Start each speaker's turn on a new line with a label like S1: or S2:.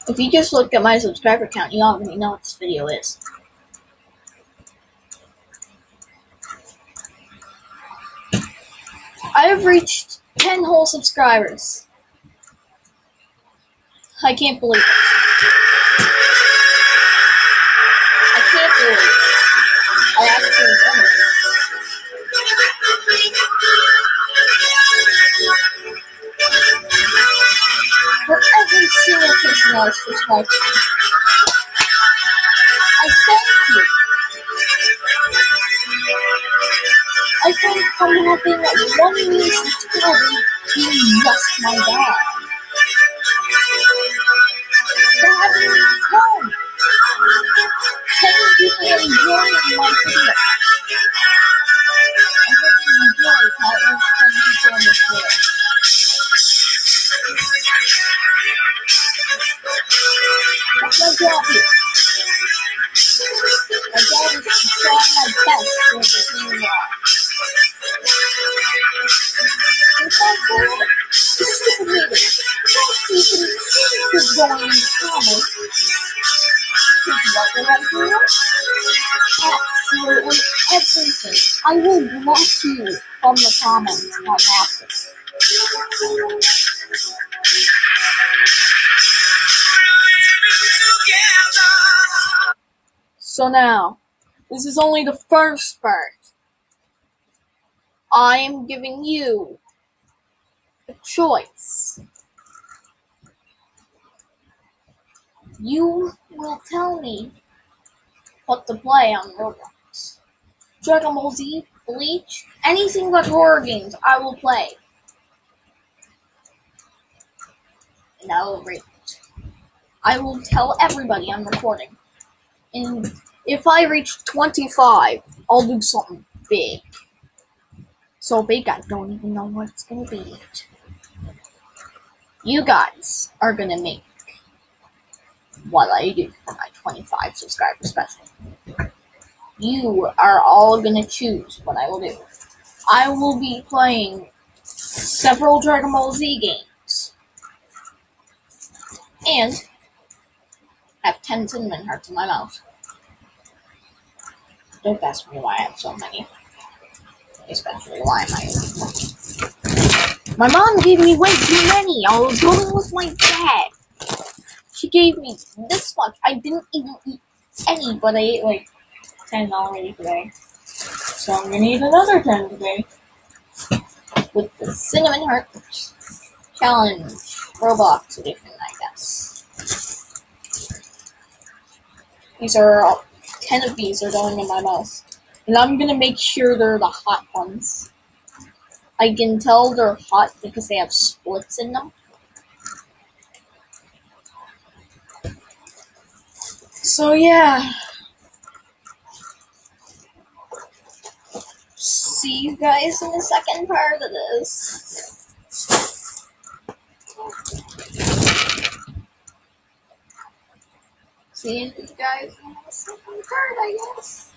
S1: If you just look at my subscriber count, you already know what this video is. I have reached 10 whole subscribers. I can't believe it. I can't believe it. I actually done it. For every single person that has subscribed to me, I thank you. I think from having 1 million subscribers being just my dad. To having 10 people enjoying my video. I really enjoy countless 10 people in this world. That's my job here. My job is to try my best for everything you are. And if I fail, the stupid haters don't even think of going in the comments. Because what they're going to do? Absolutely everything. I will block you from the comments if I have to. So now, this is only the first part. I am giving you a choice. You will tell me what to play on Roblox. Dragon Ball Z, Bleach, anything but horror games, I will play. And I will rate it. I will tell everybody I'm recording. And if I reach 25, I'll do something big. So big I don't even know what it's gonna be yet. You guys are gonna make what I do for my 25 subscriber special. You are all gonna choose what I will do. I will be playing several Dragon Ball Z games. And have 10 cinnamon hearts in my mouth. Don't ask me why I have so many. Especially why am I? My mom gave me way too many. I was going with my dad. She gave me this much. I didn't even eat any, but I ate like 10 already today. So I'm gonna eat another 10 today. With the Cinnamon Heart Challenge Roblox edition, I guess. These are 10 of these are going in my mouth. And I'm gonna make sure they're the hot ones. I can tell they're hot because they have splits in them. So yeah. See you guys in the second part of this. See you guys in the second part, I guess.